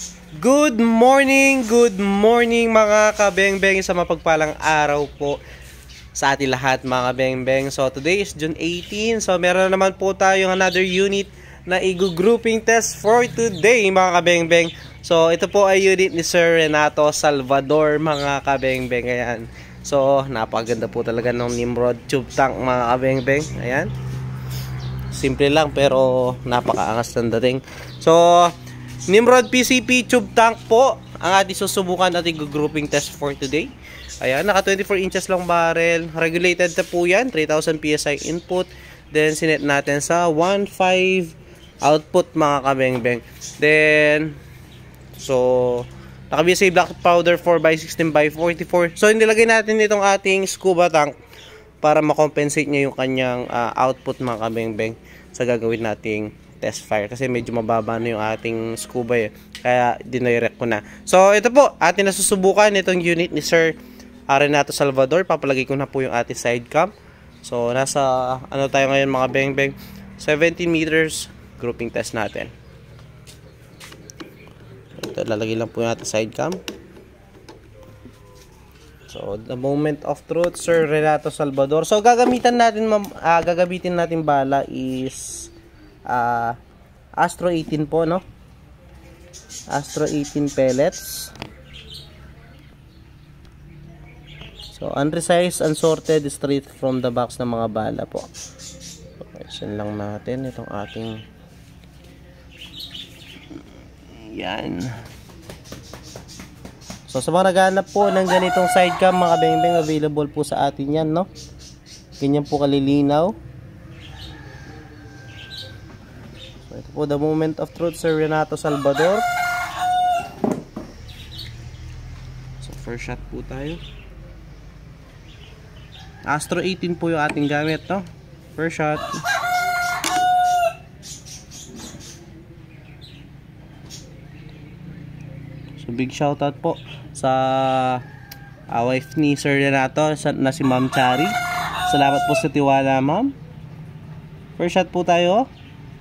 Good morning mga kabengbeng sa mapagpalang araw po sa ating lahat mga kabengbeng. So today is June 18. So meron na naman po tayong another unit na i-grouping test for today mga kabengbeng. So ito po ay unit ni Sir Renato Salvador mga kabengbeng. Ayan. So napakaganda po talaga ng Nimrod tube tank mga kabengbeng. Ayan. Simple lang pero napakaangas ng dating. So Nimrod PCP tube tank po ang ating susubukan at i-grouping test for today. Ayan, naka 24 inches lang barrel. Regulated na po yan, 3000 PSI input. Then sinet natin sa 1.5 output mga kabengbeng. Then so naka-BSA black powder 4x16x44. So nilagay natin itong ating scuba tank para makompensate niya yung kanyang output mga kabengbeng sa gagawin nating test fire kasi medyo mababa na yung ating scuba kaya dinirect ko na. So ito po atin na susubukan itong unit ni Sir Renato Salvador. Papalagay ko na po yung ating side cam. So nasa ano tayo ngayon mga bengbeng, 17 meters grouping test natin. Ito lalagay lang po yung ating side cam. So the moment of truth, Sir Renato Salvador. So gagamitin natin bala is Astro 18 po, no? Astro 18 pellets. So unresized, unsorted, straight from the box ng mga bala po. So question lang natin itong ating yan. So sa mga naghahanap po ng ganitong side cam mga bengbeng, available po sa atin yan, no? Ganyan po kalilinaw. So ito po the moment of truth, Sir Renato Salvador. So first shot po tayo. Astro 18 po yung ating gamit, no? First shot. So big shoutout po sa wife ni Sir Renato na si Ma'am Chari. Salamat po sa tiwala, ma'am. First shot po tayo.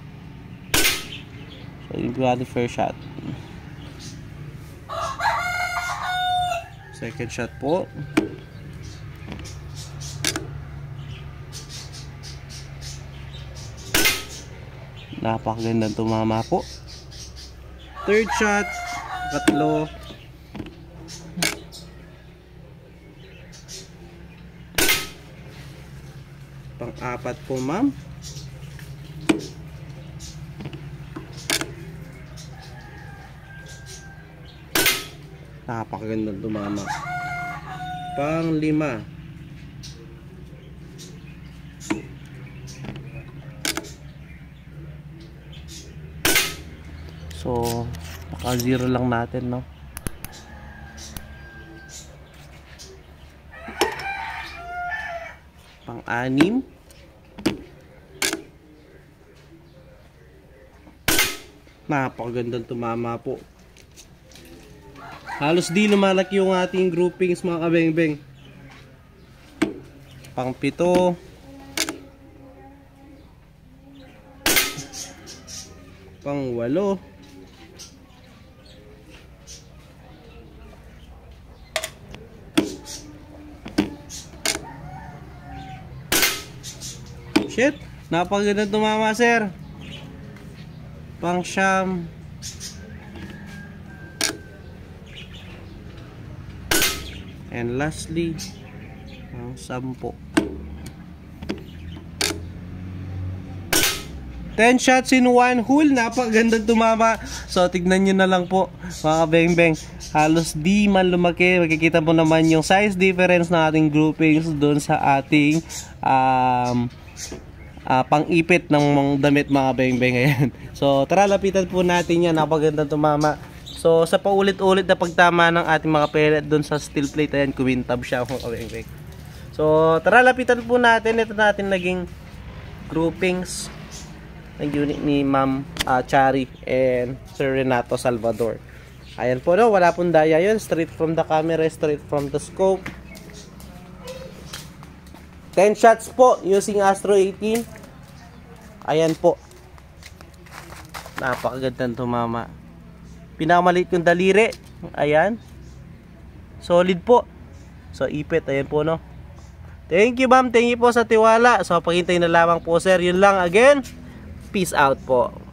So yun po ating first shot. Second shot po. Napakagandang tumama po. Third shot. Katlo. Pang-apat po, ma'am. Napakagandang tumama. Pang-lima. So naka-zero lang natin, no? Pang-anim. Napakagandang tumama po. Halos di lumalaki yung ating groupings mga kabengbeng. Pang-pito. Pang-walo. Shit, napakaganda tumama, sir. Pang-siyam. And lastly, pang-sampo. 10 shots in one hole. Napakagandang tumama. So tignan nyo na lang po mga bengbeng. Halos di man lumaki. Makikita po naman yung size difference ng ating groupings doon sa ating pang-ipit ng damit mga bengbeng. Ayan. So tara, lapitan po natin yan. Napakagandang tumama. So sa paulit-ulit na pagtama ng ating mga pellet doon sa steel plate, ayan, kumintab siya mga bengbeng. So tara, lapitan po natin. Ito natin naging groupings ng unit ni Ma'am Chari and Sir Renato Salvador. Ayan po, no? Wala pong daya yun. Straight from the camera, straight from the scope. 10 shots po using Astro 18. Ayan po. Napakagandang tumama. Pinakamaliit yung daliri. Ayan. Solid po. So, ipit. Ayan po, no. Thank you, ma'am. Thank you po sa tiwala. So, paghintay na lamang po, sir. Yun lang. Again, peace out po.